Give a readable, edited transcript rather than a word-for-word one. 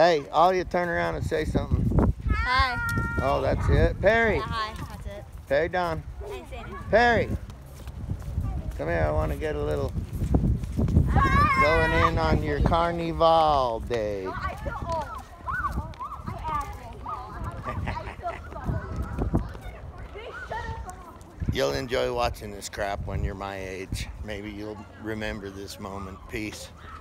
Hey, all you turn around and say something. Hi. Oh, that's it. Perry. Yeah, hi. That's it. Perry Don. Hey, Sandy. Perry. Come here. I want to get a little going in on your Carnival day. I feel old. You'll enjoy watching this crap when you're my age. Maybe you'll remember this moment. Peace.